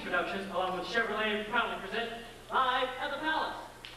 Productions, along with Chevrolet, proudly present Live at the Palace.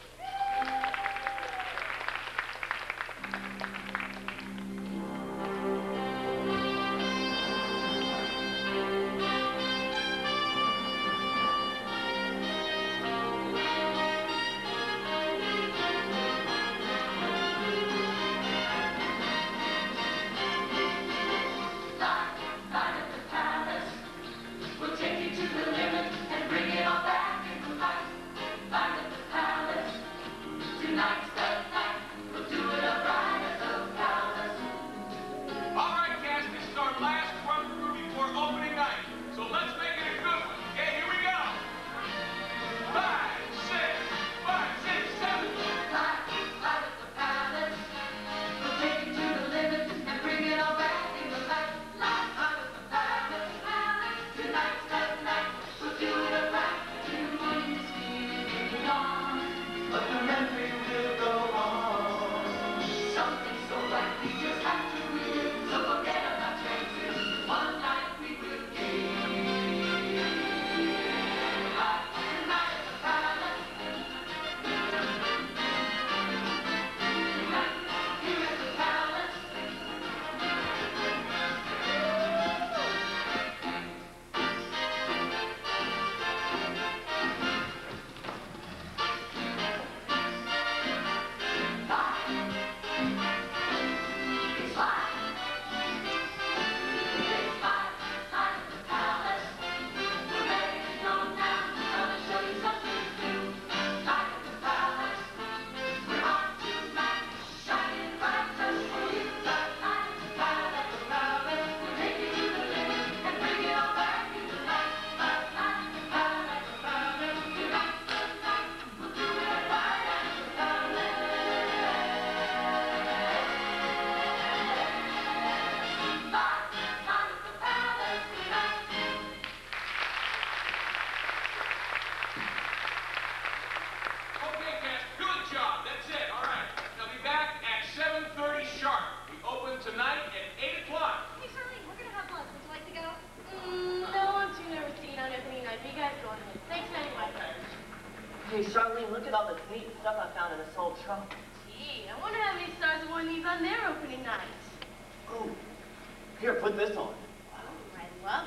Hey, Charlene, look at all the neat stuff I found in this whole trunk. Gee, I wonder how many stars have worn these on their opening night. Oh, here, put this on. Oh, I love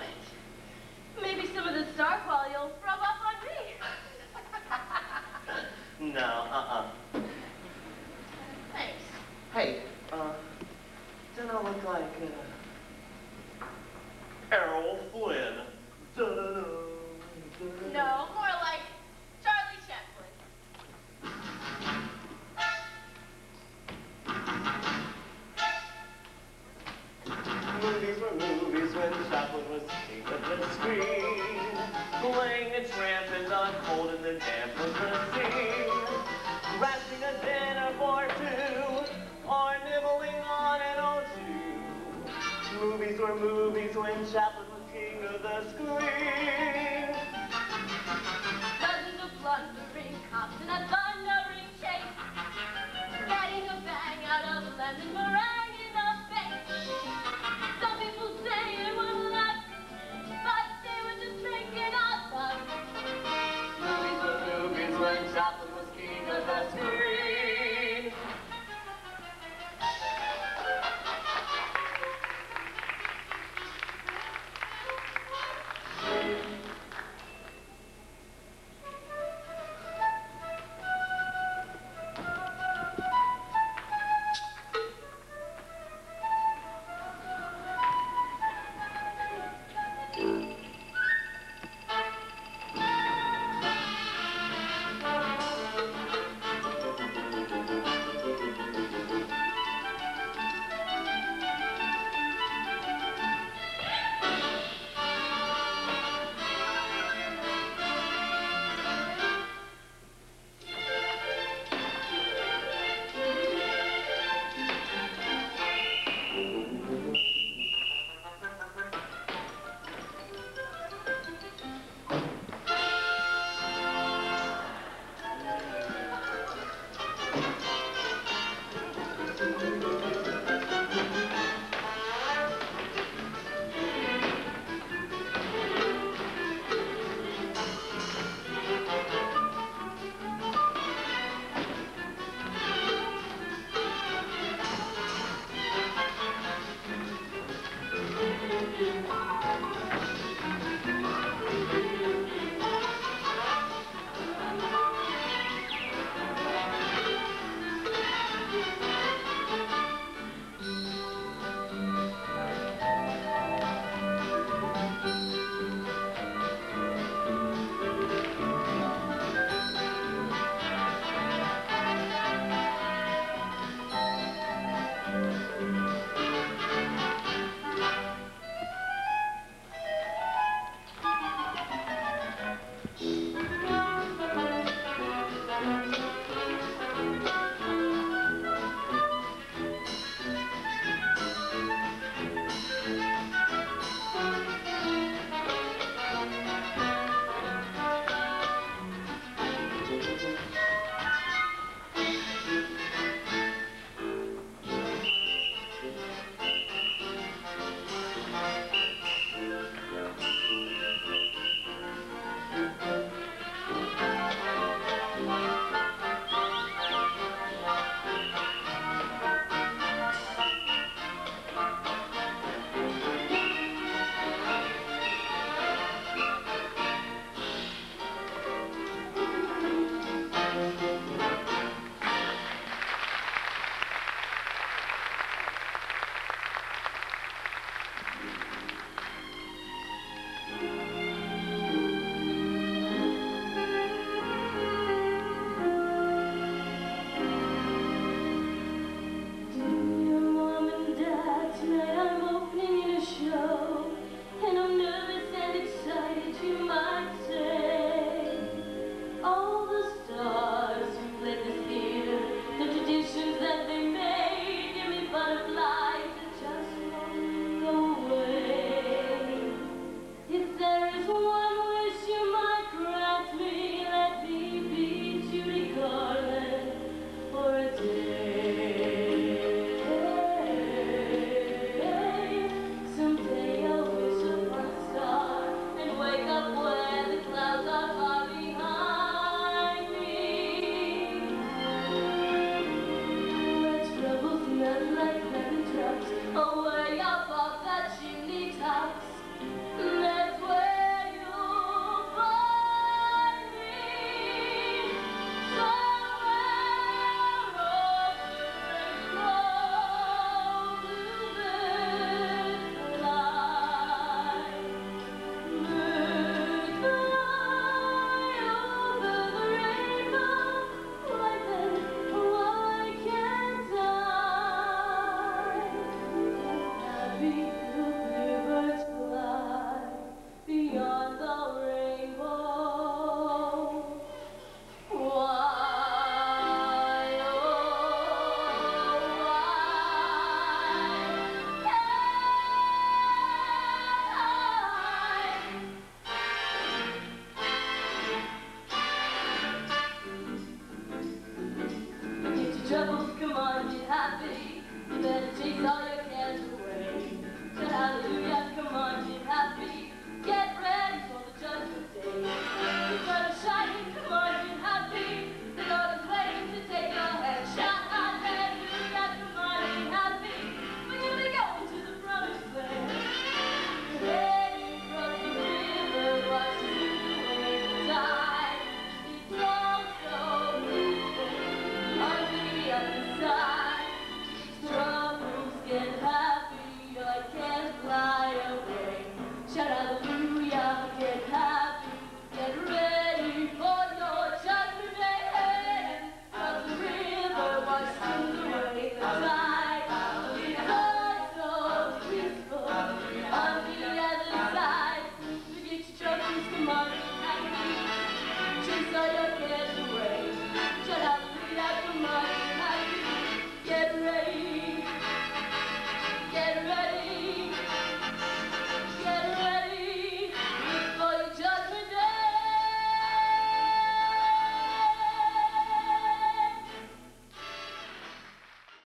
it. Maybe some of the star quality will rub off on me. No, Thanks. Hey, don't I look like, Errol Flynn? No, more like Charlie Chaplin. Movies were movies when Chaplin was king of the screen. Playing a tramp and not cold in the damp was the scene. Crashing a dinner for two, or nibbling on an O2. Movies were movies when Chaplin was king of the screen.